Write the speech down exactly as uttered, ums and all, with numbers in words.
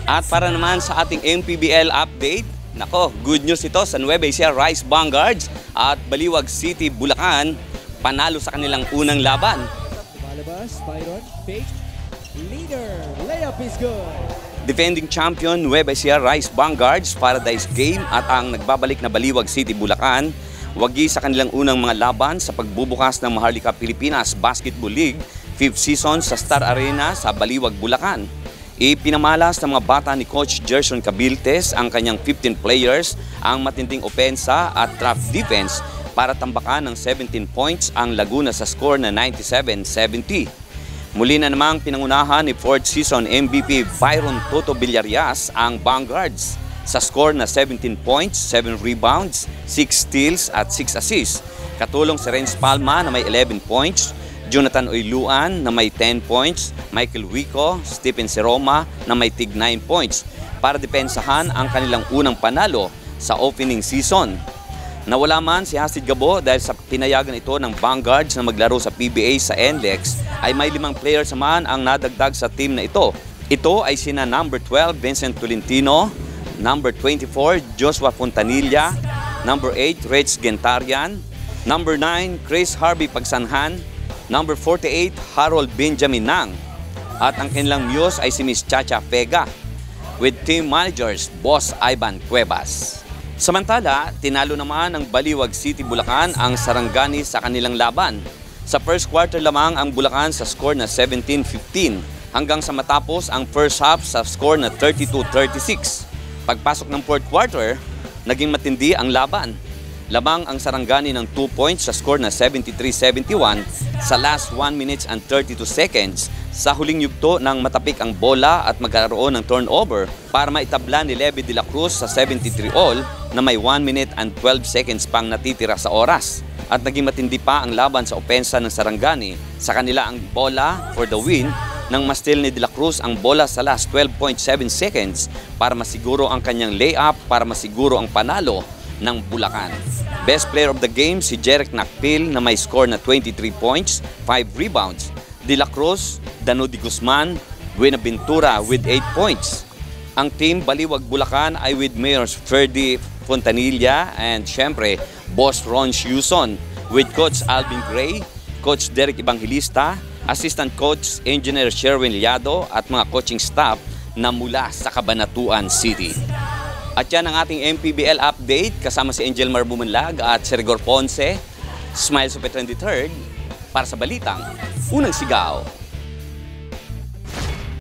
At para naman sa ating M P B L update, nako, good news ito sa Nueva Ecija Rice Vanguards at Baliwag City, Bulacan, panalo sa kanilang unang laban. Lumalabas, Byron, fake, leader, layup is good. Defending champion Nueva Ecija Rice Vanguards Paradise Game at ang nagbabalik na Baliwag City, Bulacan, wagi sa kanilang unang mga laban sa pagbubukas ng Maharlika Pilipinas Basketball League fifth season sa Star Arena sa Baliwag, Bulacan. Ipinamalas ng mga bata ni Coach Gerson Cabiltes ang kanyang fifteen players ang matinding opensa at trap defense para tambakan ng seventeen points ang Laguna sa score na ninety-seven seventy. Muli na namang pinangunahan ni fourth season M V P Byron Toto Villarias ang Vanguards sa score na seventeen points, seven rebounds, six steals at six assists. Katulong si Renz Palma na may eleven points, Jonathan Oyluan na may ten points, Michael Wico, Stephen Seroma na may tig nine points para depensahan ang kanilang unang panalo sa opening season. Nawala man si Hasid Gabo dahil sa pinayagan ito ng Vanguards na maglaro sa P B A sa N L E X ay may limang players naman ang nadagdag sa team na ito. Ito ay sina number twelve Vincent Tolentino, number twenty-four Joshua Fontanilla, number eight Reg Gentarian, number nine Chris Harvey Pagsanhan, number forty-eight, Harold Benjamin Nang. At ang kanilang muse ay si Miss Chacha Pega with team managers Boss Ivan Cuevas. Samantala, tinalo naman ng Baliwag City, Bulacan ang Sarangani sa kanilang laban. Sa first quarter lamang ang Bulacan sa score na seventeen fifteen hanggang sa matapos ang first half sa score na thirty-two thirty-six. Pagpasok ng fourth quarter, naging matindi ang laban. Lamang ang Sarangani ng two points sa score na seventy-three seventy-one sa last one minutes and thirty-two seconds sa huling yugto ng matapik ang bola at magkaroon ng turnover para maitabla ni Levy de la Cruz sa seventy-three all na may one minute and twelve seconds pang natitira sa oras. At naging matindi pa ang laban sa opensa ng Sarangani sa kanila ang bola for the win nang ma-steal ni de la Cruz ang bola sa last twelve point seven seconds para masiguro ang kanyang layup para masiguro ang panalo ng Bulacan. Best player of the game si Jeric Nakpil na may score na twenty-three points, five rebounds. De la Cruz, Dano de Guzman, Buenaventura with eight points. Ang team Baliwag Bulacan ay with Mayors Ferdy Fontanilla and syempre Boss Ron Huson with Coach Alvin Gray, Coach Derek Evangelista, Assistant Coach Engineer Sherwin Liado at mga coaching staff na mula sa Cabanatuan City. At yan ang ating M P B L update kasama si Angel Marbumanlag at si Rigor Ponce. Smile sa twenty-third para sa Balitang Unang Sigaw.